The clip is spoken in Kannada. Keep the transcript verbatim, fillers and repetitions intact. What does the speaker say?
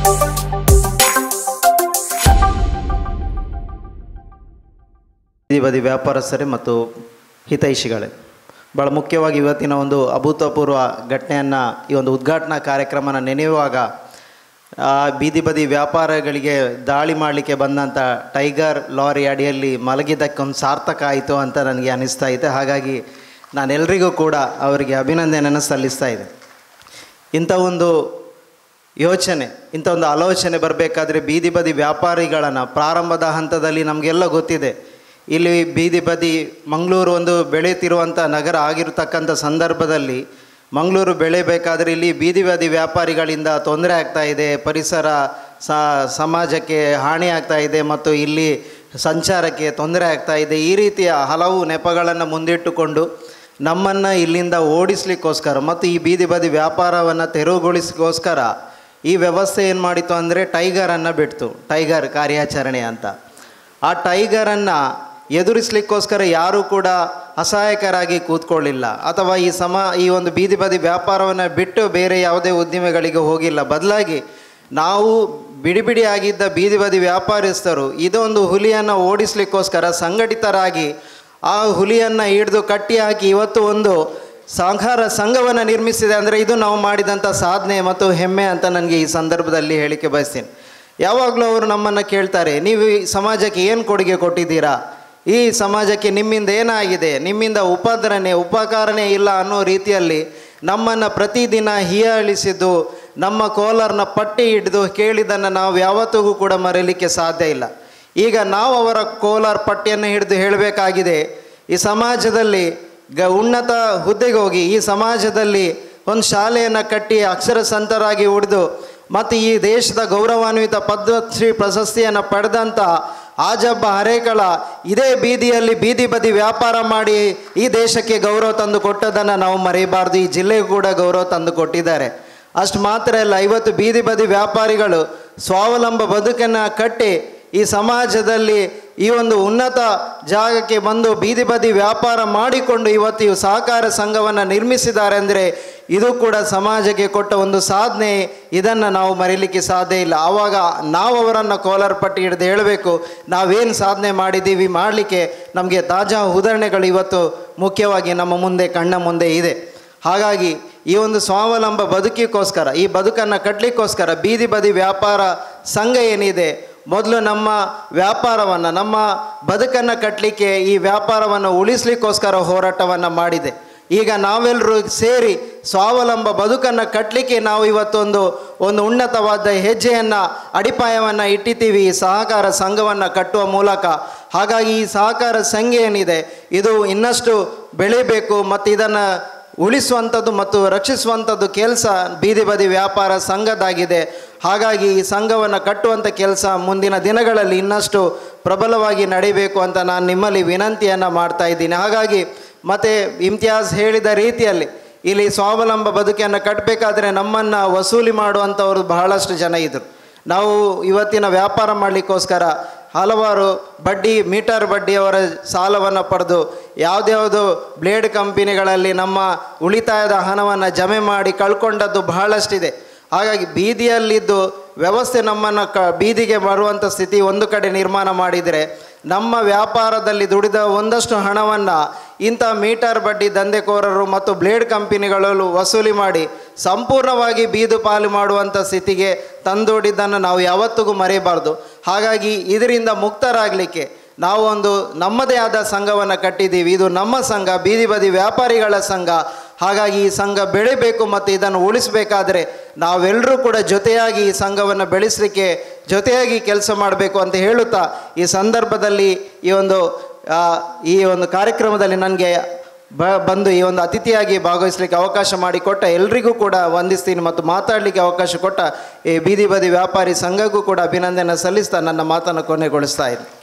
ಬೀದಿ ಬದಿ ವ್ಯಾಪಾರಸ್ಥರೇ ಮತ್ತು ಹಿತೈಷಿಗಳೇ, ಭಾಳ ಮುಖ್ಯವಾಗಿ ಇವತ್ತಿನ ಒಂದು ಅಭೂತಪೂರ್ವ ಘಟನೆಯನ್ನು, ಈ ಒಂದು ಉದ್ಘಾಟನಾ ಕಾರ್ಯಕ್ರಮನ ನೆನೆಯುವಾಗ ಬೀದಿ ಬದಿ ವ್ಯಾಪಾರಗಳಿಗೆ ದಾಳಿ ಮಾಡಲಿಕ್ಕೆ ಬಂದಂಥ ಟೈಗರ್ ಲಾರಿ ಅಡಿಯಲ್ಲಿ ಮಲಗಿದ್ದಕ್ಕೊಂದು ಸಾರ್ಥಕ ಆಯಿತು ಅಂತ ನನಗೆ ಅನ್ನಿಸ್ತಾ ಇದೆ. ಹಾಗಾಗಿ ನಾನೆಲ್ಲರಿಗೂ ಕೂಡ ಅವರಿಗೆ ಅಭಿನಂದನೆಯನ್ನು ಸಲ್ಲಿಸ್ತಾ ಇದೆ. ಇಂಥ ಒಂದು ಯೋಚನೆ, ಇಂಥ ಒಂದು ಆಲೋಚನೆ ಬರಬೇಕಾದ್ರೆ ಬೀದಿ ಬದಿ ವ್ಯಾಪಾರಿಗಳನ್ನು ಪ್ರಾರಂಭದ ಹಂತದಲ್ಲಿ ನಮಗೆಲ್ಲ ಗೊತ್ತಿದೆ. ಇಲ್ಲಿ ಬೀದಿ ಬದಿ ಮಂಗಳೂರು ಒಂದು ಬೆಳೆಯುತ್ತಿರುವಂಥ ನಗರ ಆಗಿರತಕ್ಕಂಥ ಸಂದರ್ಭದಲ್ಲಿ ಮಂಗಳೂರು ಬೆಳೆಯಬೇಕಾದ್ರೆ ಇಲ್ಲಿ ಬೀದಿ ಬದಿ ವ್ಯಾಪಾರಿಗಳಿಂದ ತೊಂದರೆ ಆಗ್ತಾಯಿದೆ, ಪರಿಸರ ಸಮಾಜಕ್ಕೆ ಹಾನಿ ಆಗ್ತಾಯಿದೆ ಮತ್ತು ಇಲ್ಲಿ ಸಂಚಾರಕ್ಕೆ ತೊಂದರೆ ಆಗ್ತಾಯಿದೆ. ಈ ರೀತಿಯ ಹಲವು ನೆಪಗಳನ್ನು ಮುಂದಿಟ್ಟುಕೊಂಡು ನಮ್ಮನ್ನು ಇಲ್ಲಿಂದ ಓಡಿಸ್ಲಿಕ್ಕೋಸ್ಕರ ಮತ್ತು ಈ ಬೀದಿ ಬದಿ ವ್ಯಾಪಾರವನ್ನು ತೆರವುಗೊಳಿಸಲಿಕ್ಕೋಸ್ಕರ ಈ ವ್ಯವಸ್ಥೆ ಏನು ಮಾಡಿತು ಅಂದರೆ ಟೈಗರನ್ನು ಬಿಡ್ತು, ಟೈಗರ್ ಕಾರ್ಯಾಚರಣೆ ಅಂತ. ಆ ಟೈಗರನ್ನು ಎದುರಿಸಲಿಕ್ಕೋಸ್ಕರ ಯಾರೂ ಕೂಡ ಅಸಹಾಯಕರಾಗಿ ಕೂತ್ಕೊಳ್ಳಿಲ್ಲ ಅಥವಾ ಈ ಸಮ ಈ ಒಂದು ಬೀದಿ ಬದಿ ವ್ಯಾಪಾರವನ್ನು ಬಿಟ್ಟು ಬೇರೆ ಯಾವುದೇ ಉದ್ದಿಮೆಗಳಿಗೆ ಹೋಗಿಲ್ಲ. ಬದಲಾಗಿ ನಾವು ಬಿಡಿ ಬಿಡಿಯಾಗಿದ್ದ ಬೀದಿ ಬದಿ ವ್ಯಾಪಾರಸ್ಥರು ಇದೊಂದು ಹುಲಿಯನ್ನು ಓಡಿಸಲಿಕ್ಕೋಸ್ಕರ ಸಂಘಟಿತರಾಗಿ ಆ ಹುಲಿಯನ್ನು ಹಿಡಿದು ಕಟ್ಟಿ ಹಾಕಿ ಇವತ್ತು ಒಂದು ಸಹಕಾರ ಸಂಘವನ್ನು ನಿರ್ಮಿಸಿದೆ ಅಂದರೆ ಇದು ನಾವು ಮಾಡಿದಂಥ ಸಾಧನೆ ಮತ್ತು ಹೆಮ್ಮೆ ಅಂತ ನನಗೆ ಈ ಸಂದರ್ಭದಲ್ಲಿ ಹೇಳಿಕೆ ಬಯಸ್ತೀನಿ. ಯಾವಾಗಲೂ ಅವರು ನಮ್ಮನ್ನು ಕೇಳ್ತಾರೆ, ನೀವು ಈ ಸಮಾಜಕ್ಕೆ ಏನು ಕೊಡುಗೆ ಕೊಟ್ಟಿದ್ದೀರಾ, ಈ ಸಮಾಜಕ್ಕೆ ನಿಮ್ಮಿಂದ ಏನಾಗಿದೆ, ನಿಮ್ಮಿಂದ ಉಪದ್ರನೆ ಉಪಕಾರನೇ ಇಲ್ಲ ಅನ್ನೋ ರೀತಿಯಲ್ಲಿ ನಮ್ಮನ್ನು ಪ್ರತಿದಿನ ಹೀಯಾಳಿಸಿದ್ದು, ನಮ್ಮ ಕೋಲಾರನ ಪಟ್ಟಿ ಹಿಡಿದು ಕೇಳಿದ್ದನ್ನು ನಾವು ಯಾವತ್ತಿಗೂ ಕೂಡ ಮರೆಯಲಿಕ್ಕೆ ಸಾಧ್ಯ ಇಲ್ಲ. ಈಗ ನಾವು ಅವರ ಕೋಲಾರ ಪಟ್ಟಿಯನ್ನು ಹಿಡಿದು ಹೇಳಬೇಕಾಗಿದೆ, ಈ ಸಮಾಜದಲ್ಲಿ ಗ ಉನ್ನತ ಹುದ್ದೆಗೆ ಹೋಗಿ ಈ ಸಮಾಜದಲ್ಲಿ ಒಂದು ಶಾಲೆಯನ್ನು ಕಟ್ಟಿ ಅಕ್ಷರ ಸಂತರಾಗಿ ಉಳಿದು ಮತ್ತು ಈ ದೇಶದ ಗೌರವಾನ್ವಿತ ಪದ್ಮಶ್ರೀ ಪ್ರಶಸ್ತಿಯನ್ನು ಪಡೆದಂಥ ಆಜಬ್ಬ ಹರೇಕಳ ಇದೇ ಬೀದಿಯಲ್ಲಿ ಬೀದಿ ಬದಿ ವ್ಯಾಪಾರ ಮಾಡಿ ಈ ದೇಶಕ್ಕೆ ಗೌರವ ತಂದು ಕೊಟ್ಟದನ್ನು ನಾವು ಮರೆಯಬಾರ್ದು. ಈ ಜಿಲ್ಲೆಗೂ ಕೂಡ ಗೌರವ ತಂದು ಕೊಟ್ಟಿದ್ದಾರೆ. ಅಷ್ಟು ಮಾತ್ರ ಅಲ್ಲ, ಇವತ್ತು ಬೀದಿ ಬದಿ ವ್ಯಾಪಾರಿಗಳು ಸ್ವಾವಲಂಬ ಬದುಕನ್ನು ಕಟ್ಟಿ ಈ ಸಮಾಜದಲ್ಲಿ ಈ ಒಂದು ಉನ್ನತ ಜಾಗಕ್ಕೆ ಬಂದು ಬೀದಿ ಬದಿ ವ್ಯಾಪಾರ ಮಾಡಿಕೊಂಡು ಇವತ್ತು ಈ ಸಹಕಾರ ಸಂಘವನ್ನು ನಿರ್ಮಿಸಿದ್ದಾರೆ ಅಂದರೆ ಇದು ಕೂಡ ಸಮಾಜಕ್ಕೆ ಕೊಟ್ಟ ಒಂದು ಸಾಧನೆ. ಇದನ್ನು ನಾವು ಮರೀಲಿಕ್ಕೆ ಸಾಧ್ಯ ಇಲ್ಲ. ಆವಾಗ ನಾವು ಅವರನ್ನು ಕೋಲಾರ ಪಟ್ಟಿ ಹಿಡಿದು ಹೇಳಬೇಕು, ನಾವೇನು ಸಾಧನೆ ಮಾಡಿದ್ದೀವಿ, ಮಾಡಲಿಕ್ಕೆ ನಮಗೆ ತಾಜಾ ಉದಾಹರಣೆಗಳು ಇವತ್ತು ಮುಖ್ಯವಾಗಿ ನಮ್ಮ ಮುಂದೆ ಕಣ್ಣ ಮುಂದೆ ಇದೆ. ಹಾಗಾಗಿ ಈ ಒಂದು ಸ್ವಾವಲಂಬ ಬದುಕಿಗೋಸ್ಕರ, ಈ ಬದುಕನ್ನು ಕಟ್ಟಲಿಕ್ಕೋಸ್ಕರ ಬೀದಿ ಬದಿ ವ್ಯಾಪಾರ ಸಂಘ ಏನಿದೆ, ಮೊದಲು ನಮ್ಮ ವ್ಯಾಪಾರವನ್ನು ನಮ್ಮ ಬದುಕನ್ನು ಕಟ್ಟಲಿಕ್ಕೆ ಈ ವ್ಯಾಪಾರವನ್ನು ಉಳಿಸ್ಲಿಕ್ಕೋಸ್ಕರ ಹೋರಾಟವನ್ನು ಮಾಡಿದೆ. ಈಗ ನಾವೆಲ್ಲರೂ ಸೇರಿ ಸ್ವಾವಲಂಬ ಬದುಕನ್ನು ಕಟ್ಟಲಿಕ್ಕೆ ನಾವು ಇವತ್ತೊಂದು ಒಂದು ಉನ್ನತವಾದ ಹೆಜ್ಜೆಯನ್ನು ಅಡಿಪಾಯವನ್ನು ಇಟ್ಟಿದ್ದೀವಿ ಈ ಸಹಕಾರ ಸಂಘವನ್ನು ಕಟ್ಟುವ ಮೂಲಕ. ಹಾಗಾಗಿ ಈ ಸಹಕಾರ ಸಂಘ ಏನಿದೆ ಇದು ಇನ್ನಷ್ಟು ಬೆಳೀಬೇಕು ಮತ್ತು ಇದನ್ನು ಉಳಿಸುವಂಥದ್ದು ಮತ್ತು ರಕ್ಷಿಸುವಂಥದ್ದು ಕೆಲಸ ಬೀದಿ ಬದಿ ವ್ಯಾಪಾರ ಸಂಘದಾಗಿದೆ. ಹಾಗಾಗಿ ಈ ಸಂಘವನ್ನು ಕಟ್ಟುವಂಥ ಕೆಲಸ ಮುಂದಿನ ದಿನಗಳಲ್ಲಿ ಇನ್ನಷ್ಟು ಪ್ರಬಲವಾಗಿ ನಡೀಬೇಕು ಅಂತ ನಾನು ನಿಮ್ಮಲ್ಲಿ ವಿನಂತಿಯನ್ನು ಮಾಡ್ತಾ ಇದ್ದೀನಿ. ಹಾಗಾಗಿ ಮತ್ತು ಇಮ್ತಿಯಾಜ್ ಹೇಳಿದ ರೀತಿಯಲ್ಲಿ ಇಲ್ಲಿ ಸ್ವಾವಲಂಬ ಬದುಕನ್ನು ಕಟ್ಟಬೇಕಾದ್ರೆ ನಮ್ಮನ್ನು ವಸೂಲಿ ಮಾಡುವಂಥವ್ರು ಬಹಳಷ್ಟು ಜನ ಇದ್ದರು. ನಾವು ಇವತ್ತಿನ ವ್ಯಾಪಾರ ಮಾಡಲಿಕ್ಕೋಸ್ಕರ ಹಲವಾರು ಬಡ್ಡಿ ಮೀಟರ್ ಬಡ್ಡಿಯವರ ಸಾಲವನ್ನು ಪಡೆದು ಯಾವುದ್ಯಾವುದು ಬ್ಲೇಡ್ ಕಂಪನಿಗಳಲ್ಲಿ ನಮ್ಮ ಉಳಿತಾಯದ ಹಣವನ್ನು ಜಮೆ ಮಾಡಿ ಕಳ್ಕೊಂಡದ್ದು ಬಹಳಷ್ಟಿದೆ. ಹಾಗಾಗಿ ಬೀದಿಯಲ್ಲಿದ್ದು ವ್ಯವಸ್ಥೆ ನಮ್ಮನ್ನು ಕ ಬೀದಿಗೆ ಬರುವಂಥ ಸ್ಥಿತಿ ಒಂದು ಕಡೆ ನಿರ್ಮಾಣ ಮಾಡಿದರೆ ನಮ್ಮ ವ್ಯಾಪಾರದಲ್ಲಿ ದುಡಿದ ಒಂದಷ್ಟು ಹಣವನ್ನು ಇಂಥ ಮೀಟರ್ ಬಡ್ಡಿ ದಂಧೆಕೋರರು ಮತ್ತು ಬ್ಲೇಡ್ ಕಂಪನಿಗಳಲ್ಲೂ ವಸೂಲಿ ಮಾಡಿ ಸಂಪೂರ್ಣವಾಗಿ ಬೀದು ಪಾಲು ಮಾಡುವಂಥ ಸ್ಥಿತಿಗೆ ತಂದೊಡ್ಡಿದ್ದನ್ನು ನಾವು ಯಾವತ್ತಿಗೂ ಮರೆಯಬಾರ್ದು. ಹಾಗಾಗಿ ಇದರಿಂದ ಮುಕ್ತರಾಗಲಿಕ್ಕೆ ನಾವು ಒಂದು ನಮ್ಮದೇ ಆದ ಸಂಘವನ್ನು ಕಟ್ಟಿದ್ದೀವಿ. ಇದು ನಮ್ಮ ಸಂಘ, ಬೀದಿ ಬದಿ ವ್ಯಾಪಾರಿಗಳ ಸಂಘ. ಹಾಗಾಗಿ ಈ ಸಂಘ ಬೆಳಿಬೇಕು ಮತ್ತು ಇದನ್ನು ಉಳಿಸಬೇಕಾದ್ರೆ ನಾವೆಲ್ಲರೂ ಕೂಡ ಜೊತೆಯಾಗಿ ಈ ಸಂಘವನ್ನು ಬೆಳೆಸಲಿಕ್ಕೆ ಜೊತೆಯಾಗಿ ಕೆಲಸ ಮಾಡಬೇಕು ಅಂತ ಹೇಳುತ್ತಾ ಈ ಸಂದರ್ಭದಲ್ಲಿ ಈ ಒಂದು ಈ ಒಂದು ಕಾರ್ಯಕ್ರಮದಲ್ಲಿ ನನಗೆ ಬ ಬಂದು ಈ ಒಂದು ಅತಿಥಿಯಾಗಿ ಭಾಗವಹಿಸಲಿಕ್ಕೆ ಅವಕಾಶ ಮಾಡಿಕೊಟ್ಟ ಎಲ್ರಿಗೂ ಕೂಡ ವಂದಿಸ್ತೀನಿ ಮತ್ತು ಮಾತಾಡಲಿಕ್ಕೆ ಅವಕಾಶ ಕೊಟ್ಟ ಈ ಬೀದಿ ಬದಿ ವ್ಯಾಪಾರಿ ಸಂಘಕ್ಕೂ ಕೂಡ ಅಭಿನಂದನೆ ಸಲ್ಲಿಸ್ತಾ ನನ್ನ ಮಾತನ್ನು ಕೊನೆಗೊಳಿಸ್ತಾ ಇದ್ದೀನಿ.